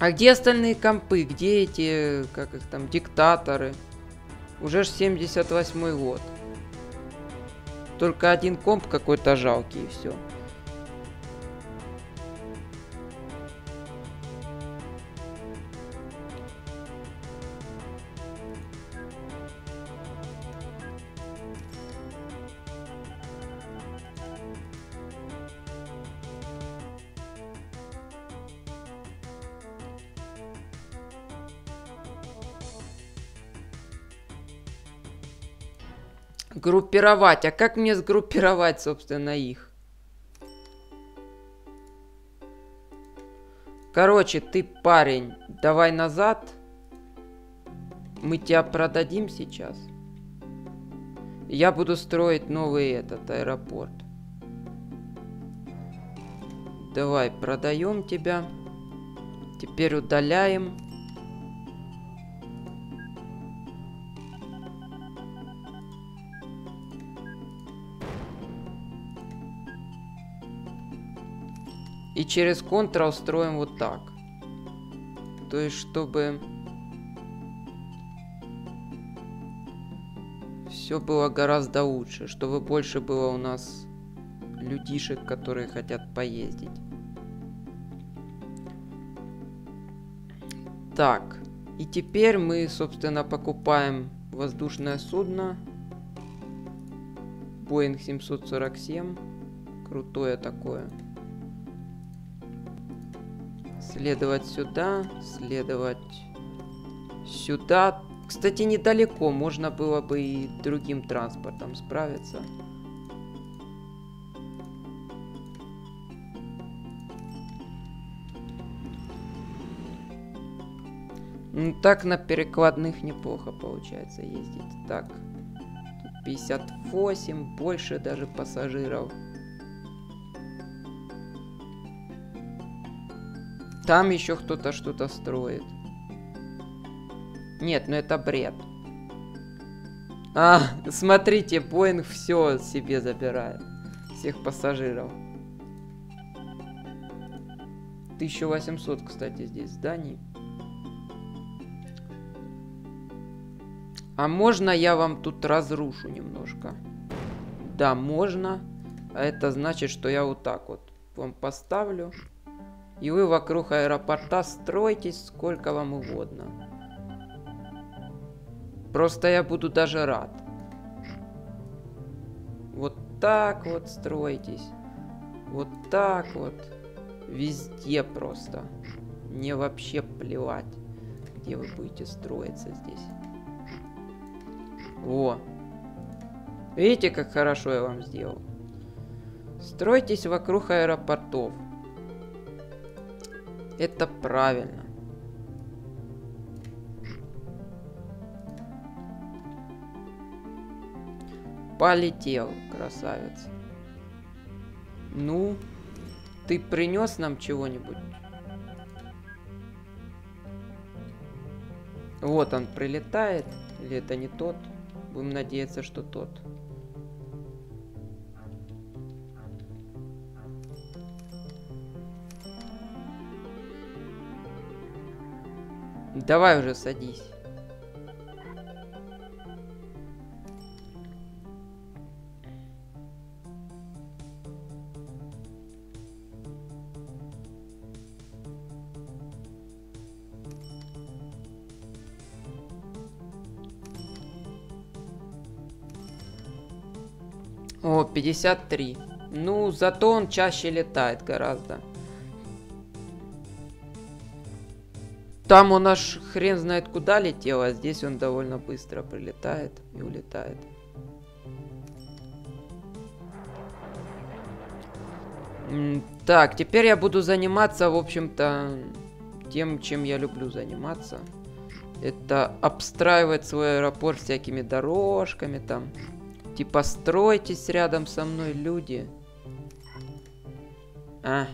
А где остальные компы? Где эти, как их там, диктаторы? Уже ж 78-й год. Только один комп какой-то жалкий и все. Группировать. А как мне сгруппировать, собственно, их? Короче, ты парень, давай назад. Мы тебя продадим сейчас. Я буду строить новый этот аэропорт. Давай, продаем тебя. Теперь удаляем. И через Ctrl строим вот так. То есть, чтобы все было гораздо лучше. Чтобы больше было у нас людишек, которые хотят поездить. Так. И теперь мы, собственно, покупаем воздушное судно. Boeing 747. Крутое такое. Следовать сюда, следовать сюда. Кстати, недалеко. Можно было бы и другим транспортом справиться. Ну, так на перекладных неплохо получается ездить. Так, тут 58, больше даже пассажиров. Там еще кто-то что-то строит. Нет, ну это бред. А, смотрите, Боинг все себе забирает. Всех пассажиров. 1800, кстати, здесь зданий. А можно я вам тут разрушу немножко? Да, можно. А это значит, что я вот так вот вам поставлю. И вы вокруг аэропорта стройтесь сколько вам угодно. Просто я буду даже рад. Вот так вот стройтесь. Вот так вот. Везде просто. Мне вообще плевать, где вы будете строиться здесь. Во. Видите, как хорошо я вам сделал? Стройтесь вокруг аэропортов. Это правильно. Полетел, красавец. Ну, ты принес нам чего-нибудь? Вот он прилетает. Или это не тот? Будем надеяться, что тот. Давай уже садись. О, 53. Ну, зато он чаще летает гораздо. Там он аж хрен знает куда летел, а здесь он довольно быстро прилетает и улетает. Так, теперь я буду заниматься, в общем-то, тем, чем я люблю заниматься. Это обстраивать свой аэропорт всякими дорожками там. Типа, стройтесь рядом со мной, люди. А.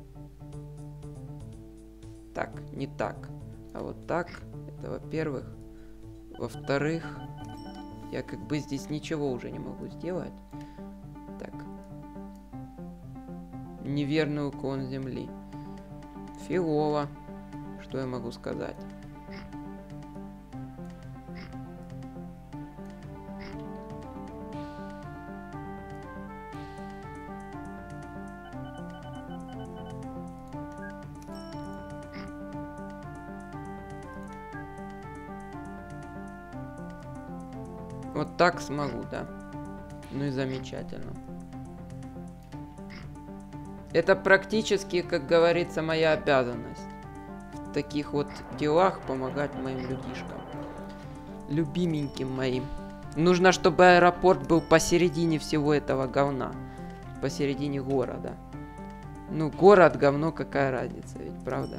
Так, не так. А вот так. Это во-первых. Во-вторых, я как бы здесь ничего уже не могу сделать. Так. Неверный уклон земли. Фигово. Что я могу сказать? Вот так смогу, да? Ну и замечательно. Это практически, как говорится, моя обязанность. В таких вот делах помогать моим людишкам. Любименьким моим. Нужно, чтобы аэропорт был посередине всего этого говна. Посередине города. Ну, город, говно, какая разница, ведь правда?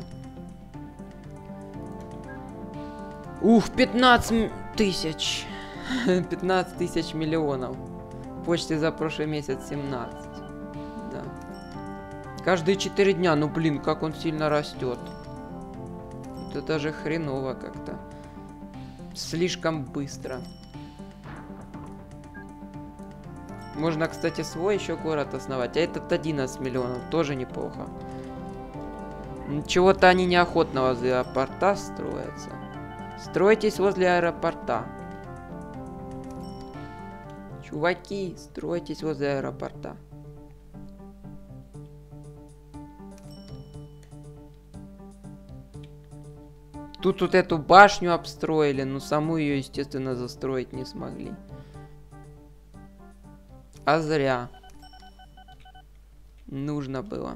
Ух, 15 тысяч. 15 тысяч миллионов. Почти за прошлый месяц 17. Да. Каждые 4 дня. Ну, блин, как он сильно растет. Это даже хреново как-то. Слишком быстро. Можно, кстати, свой еще город основать. А этот 11 миллионов. Тоже неплохо. Чего-то они неохотно возле аэропорта строятся. Стройтесь возле аэропорта. Чуваки, стройтесь возле аэропорта. Тут вот эту башню обстроили, но саму ее, естественно, застроить не смогли. А зря. Нужно было.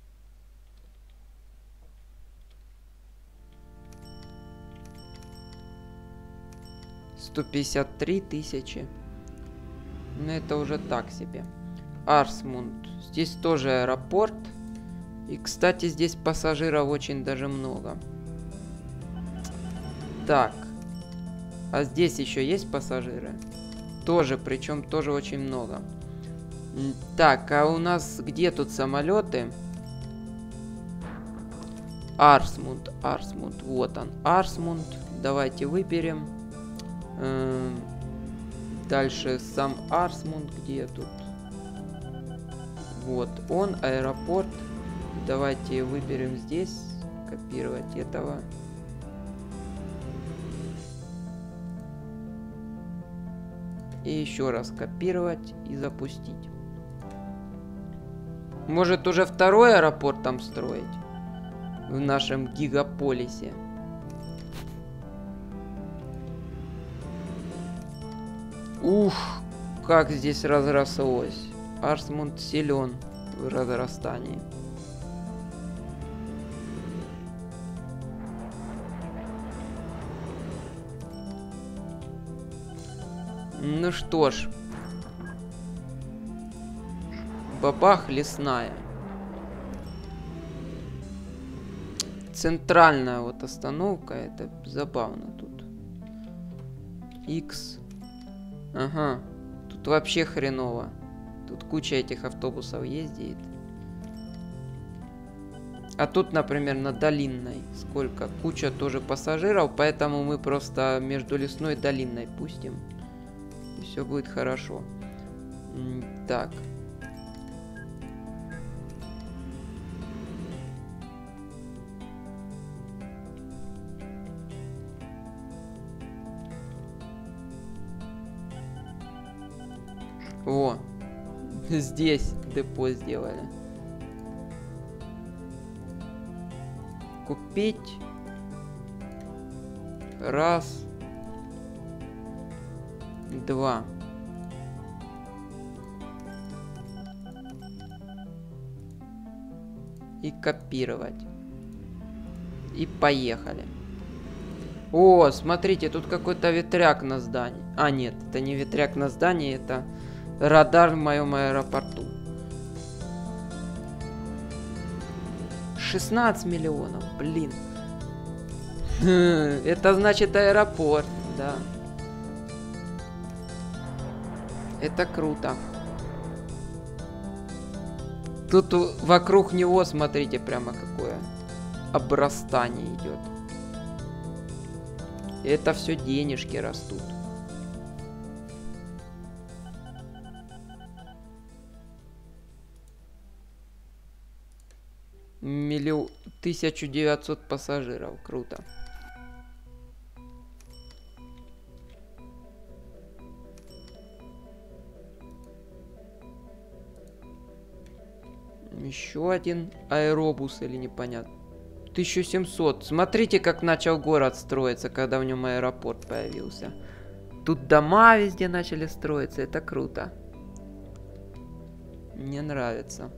$153 тысячи. Но это уже так себе. Арсмунд. Здесь тоже аэропорт. И, кстати, здесь пассажиров очень даже много. Так. А здесь еще есть пассажиры? Тоже, причем тоже очень много. Так, а у нас где тут самолеты? Арсмунд, Арсмунд. Вот он, Арсмунд. Давайте выберем. Дальше сам Арсмунд. Где тут? Вот он, аэропорт. Давайте выберем здесь. Копировать этого. И еще раз копировать и запустить. Может уже второй аэропорт там строить? В нашем гигаполисе. Ух, как здесь разрослось. Арсмунд силен в разрастании. Ну что ж. Бабах лесная. Центральная вот остановка. Это забавно тут. X. Ага. Тут вообще хреново. Тут куча этих автобусов ездит. А тут, например, на Долинной. Сколько? Куча тоже пассажиров. Поэтому мы просто между Лесной и Долинной пустим. И все будет хорошо. Так. О, здесь депо сделали. Купить. Раз. Два. И копировать. И поехали. О, смотрите, тут какой-то ветряк на здании. А, нет, это не ветряк на здании, это радар в моем аэропорту. 16 миллионов, блин. Это значит аэропорт, да. Это круто. Тут вокруг него, смотрите, прямо какое обрастание идет. И это все денежки растут. 1900 пассажиров. Круто. Еще один аэробус или непонятно. 1700. Смотрите, как начал город строиться, когда в нем аэропорт появился. Тут дома везде начали строиться. Это круто. Мне нравится.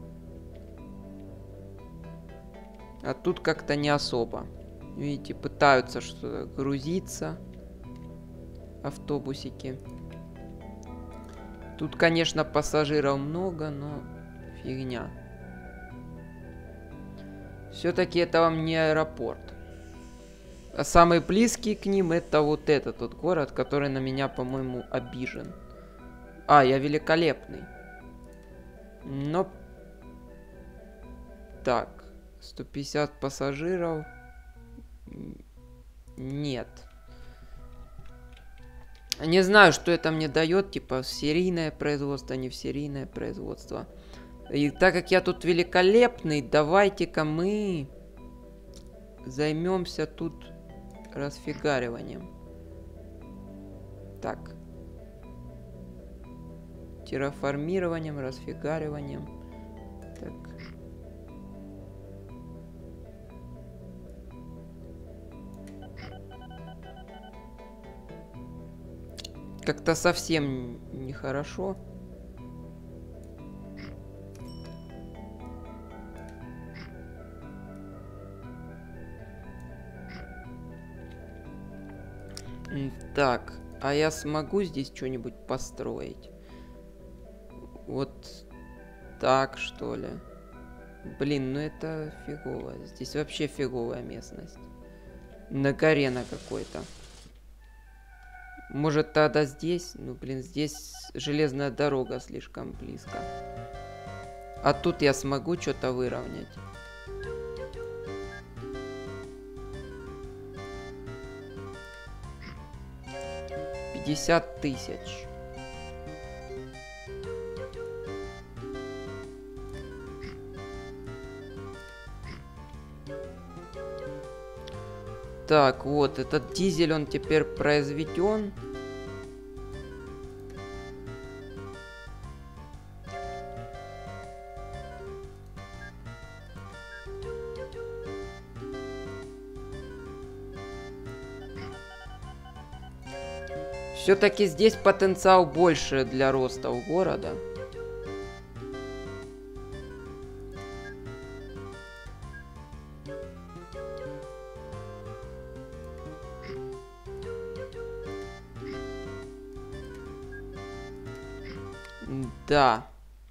А тут как-то не особо. Видите, пытаются что-то грузиться. Автобусики. Тут, конечно, пассажиров много, но фигня. Все-таки это вам не аэропорт. А самый близкий к ним это вот этот вот город, который на меня, по-моему, обижен. А, я великолепный. Но... Так. 150 пассажиров. Нет. Не знаю, что это мне дает. Типа серийное производство, не в серийное производство. И так как я тут великолепный, давайте-ка мы займемся тут расфигариванием. Так. Терраформированием, расфигариванием. Так. Как-то совсем нехорошо. Так, а я смогу здесь что-нибудь построить? Вот так, что ли? Блин, ну это фигово. Здесь вообще фиговая местность. На горе на какой-то. Может, тогда здесь? Ну, блин, здесь железная дорога слишком близко. А тут я смогу что-то выровнять. 50 тысяч. Так, вот, этот дизель, он теперь произведен. Все-таки здесь потенциал больше для роста у города. Да.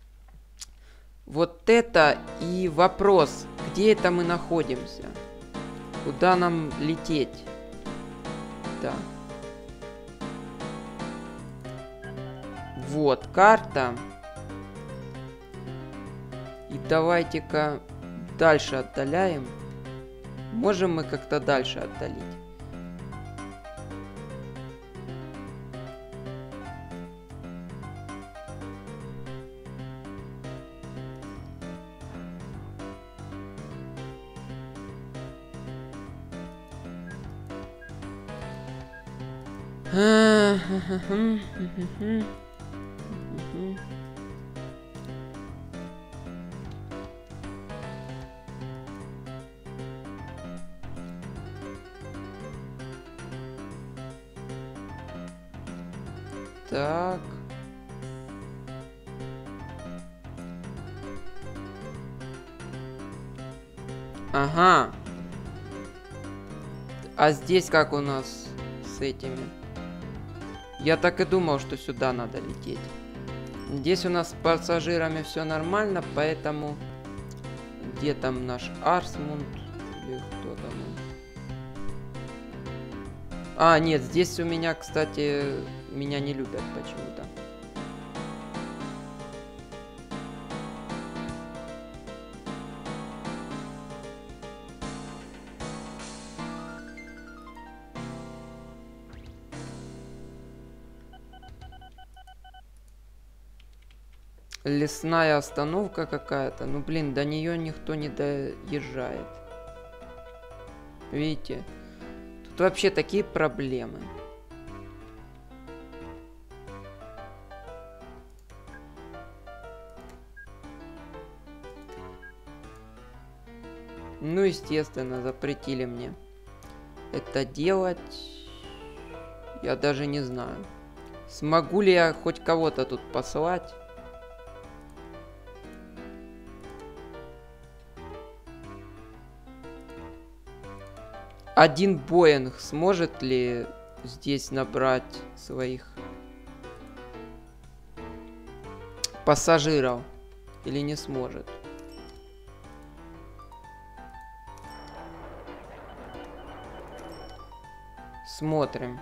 Вот это и вопрос, где это мы находимся? Куда нам лететь? Да. Вот, карта. И давайте-ка дальше отдаляем. Можем мы как-то дальше отдалить? Так. Ага. А здесь как у нас с этими? Я так и думал, что сюда надо лететь. Здесь у нас с пассажирами все нормально, поэтому... Где там наш Арсмунд? Или кто там он? А, нет, здесь у меня, кстати, меня не любят почему-то. Лесная остановка какая-то. Ну, блин, до нее никто не доезжает. Видите? Тут вообще такие проблемы. Ну, естественно, запретили мне это делать. Я даже не знаю. Смогу ли я хоть кого-то тут послать? Один Боинг сможет ли здесь набрать своих пассажиров? Или не сможет? Смотрим.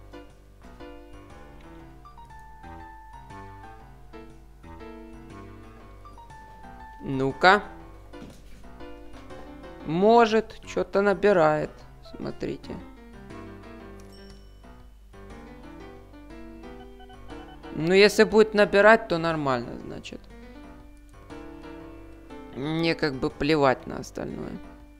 Ну-ка. Может, что-то набирает. Смотрите. Ну, если будет набирать, то нормально, значит. Мне как бы плевать на остальное.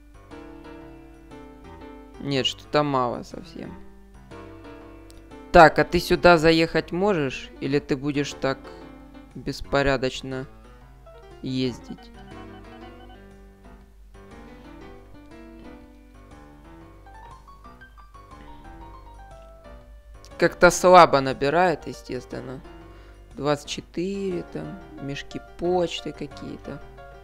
Нет, что-то мало совсем. Так, а ты сюда заехать можешь? Или ты будешь так беспорядочно ездить? Как-то слабо набирает, естественно. 24 там, мешки почты какие-то.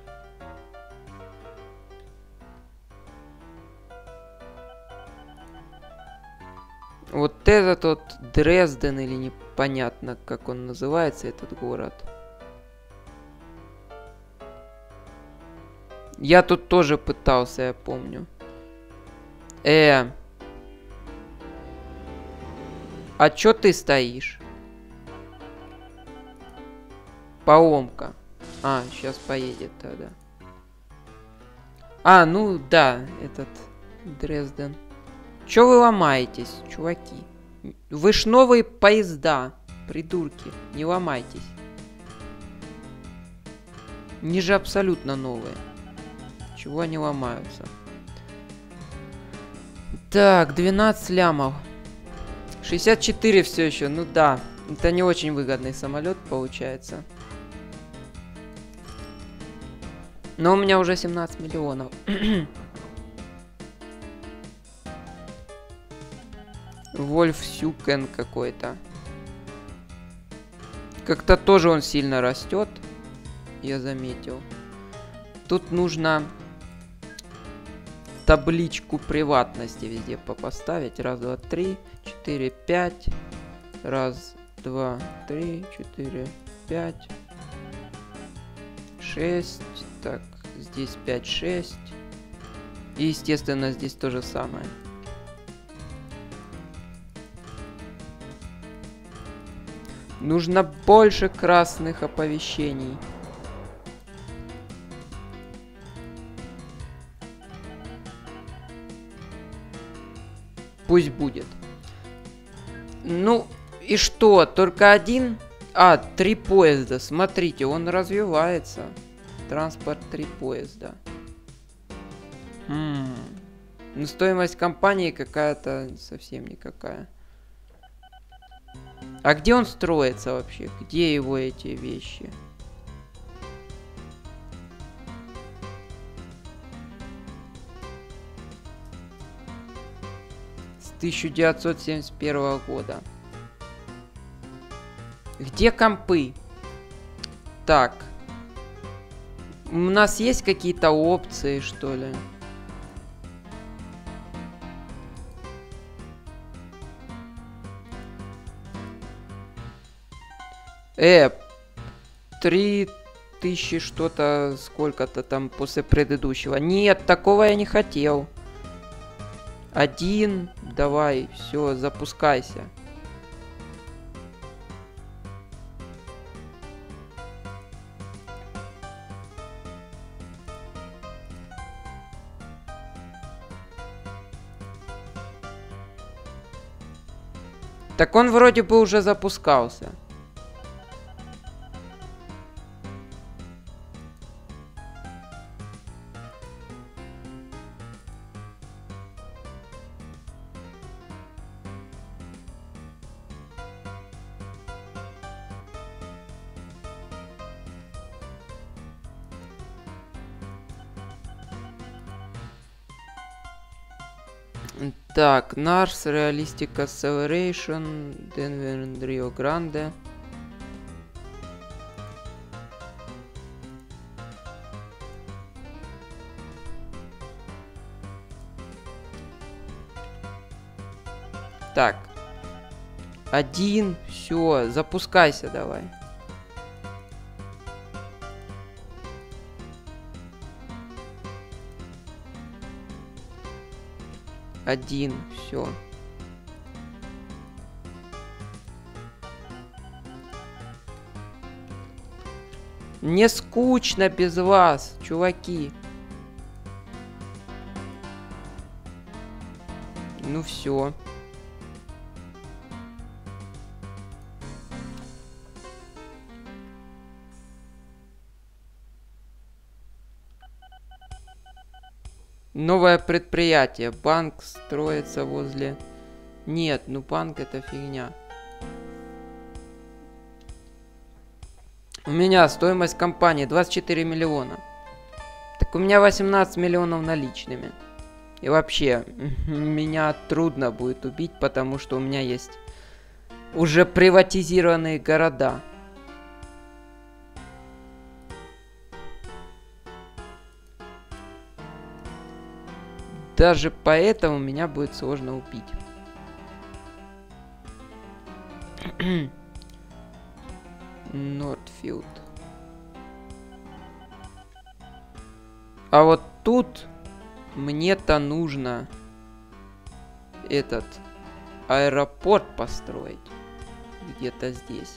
Вот этот вот Дрезден, или непонятно, как он называется, этот город. Я тут тоже пытался, я помню. А чё ты стоишь? Поломка. А, сейчас поедет тогда. А, ну да, этот Дрезден. Чё вы ломаетесь, чуваки? Вы ж новые поезда, придурки. Не ломайтесь. Они же абсолютно новые. Чего они ломаются? Так, 12 лямов. 64 все еще, ну да. Это не очень выгодный самолет получается. Но у меня уже 17 миллионов. Вольфсюкен какой-то. Как-то тоже он сильно растет. Я заметил. Тут нужно табличку приватности везде поставить. Раз, два, три, 4, 5. Раз, два, три, 4, 5. 6. Так, здесь 5, 6. И, естественно, здесь то же самое. Нужно больше красных оповещений. Пусть будет. Ну, и что? Только один? А, 3 поезда. Смотрите, он развивается. Транспорт 3 поезда. Но стоимость компании какая-то совсем никакая. А где он строится вообще? Где его эти вещи? С 1971 года. Где компы? Так. У нас есть какие-то опции, что ли? Э, 3000 что-то, сколько-то там после предыдущего. Нет, такого я не хотел. 1, давай, все, запускайся. Так он вроде бы уже запускался. Так, Nars, Realistic Acceleration, Denver, Rio Grande. Так. 1, все, запускайся давай. Один, все. Мне скучно без вас, чуваки. Ну все. Новое предприятие. Банк строится возле... Нет, ну банк это фигня. У меня стоимость компании 24 миллиона. Так у меня 18 миллионов наличными. И вообще, меня трудно будет убить, потому что у меня есть уже приватизированные города. Даже поэтому меня будет сложно убить. Нортфилд. А вот тут мне-то нужно этот аэропорт построить. Где-то здесь.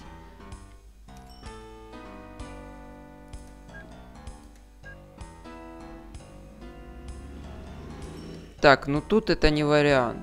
Так, ну тут это не вариант.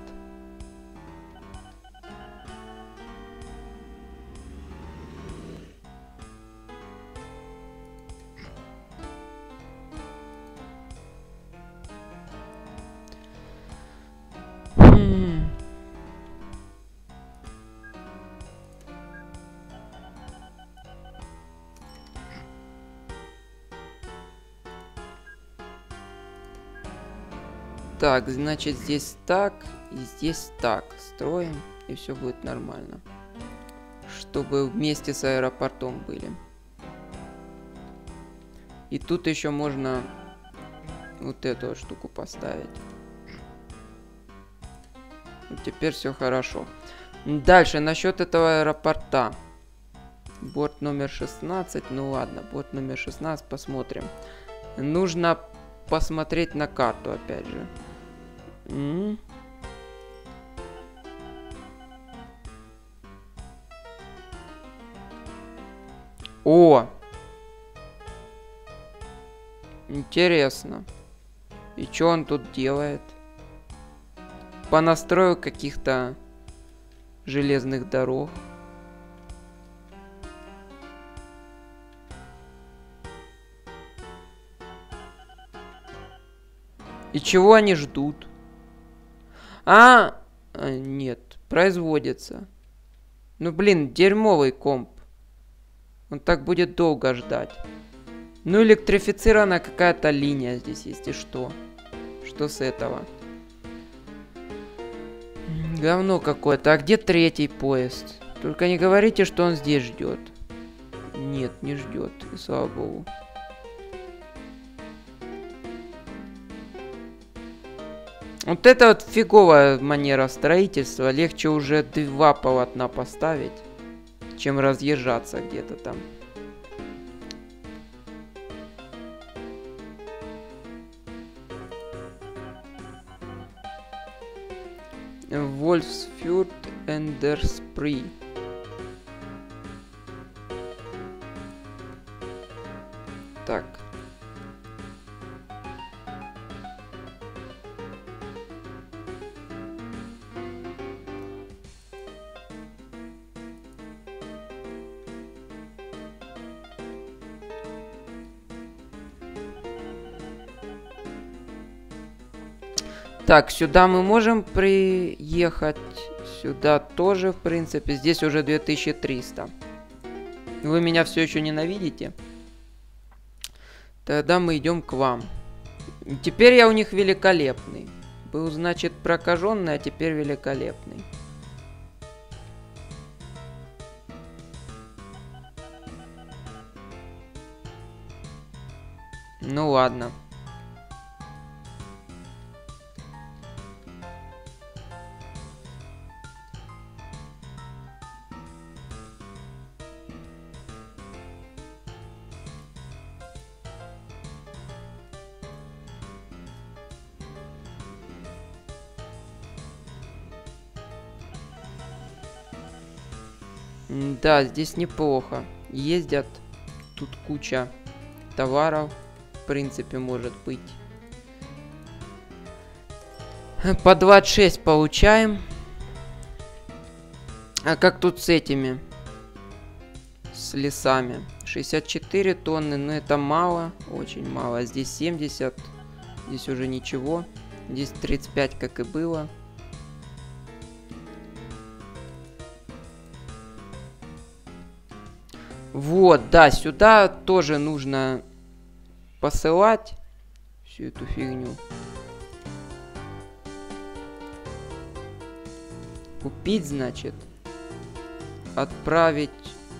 Так, значит, здесь так и здесь так. Строим, и все будет нормально. Чтобы вместе с аэропортом были. И тут еще можно вот эту штуку поставить. Вот теперь все хорошо. Дальше, насчет этого аэропорта. Борт номер 16. Ну ладно, борт номер 16, посмотрим. Нужно посмотреть на карту, опять же. О! Интересно. И что он тут делает? По настрою каких-то железных дорог. И чего они ждут? Нет, производится. Ну, блин, дерьмовый комп. Он так будет долго ждать. Ну, электрифицирована какая-то линия здесь есть, и что? Что с этого? Говно какое-то. А где третий поезд? Только не говорите, что он здесь ждет. Нет, не ждет. И слава богу. Вот это вот фиговая манера строительства. Легче уже 2 полотна поставить, чем разъезжаться где-то там. Wolfsfjord Эндерспри. Так. Так, сюда мы можем приехать. Сюда тоже, в принципе. Здесь уже 2300. Вы меня все еще ненавидите? Тогда мы идем к вам. Теперь я у них великолепный. Был, значит, прокаженный, а теперь великолепный. Ну ладно. Да, здесь неплохо. Ездят. Тут куча товаров. В принципе, может быть. По 26 получаем. А как тут с этими? С лесами. 64 тонны, но это мало. Очень мало. Здесь 70. Здесь уже ничего. Здесь 35, как и было. Вот, да, сюда тоже нужно посылать всю эту фигню. Купить, значит. Отправить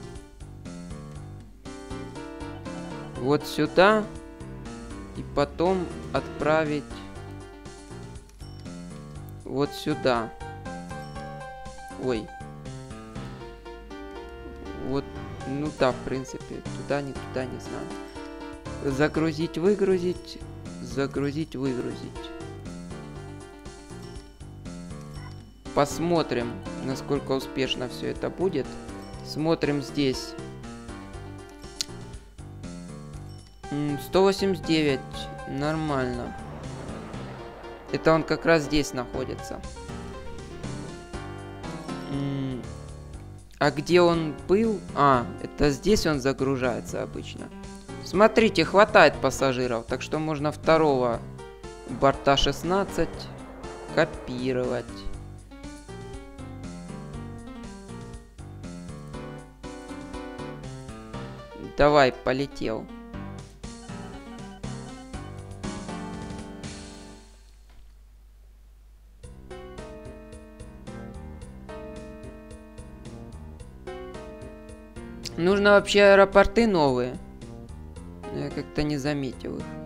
вот сюда. И потом отправить вот сюда. Ой. Вот. Ну да, в принципе, туда, не знаю. Загрузить, выгрузить. Загрузить, выгрузить. Посмотрим, насколько успешно все это будет. Смотрим здесь. 189. Нормально. Это он как раз здесь находится. А где он был? А, это здесь он загружается обычно. Смотрите, хватает пассажиров, так что можно второго борта 16 копировать. Давай, полетел. Нужно вообще аэропорты новые. Я как-то не заметил их.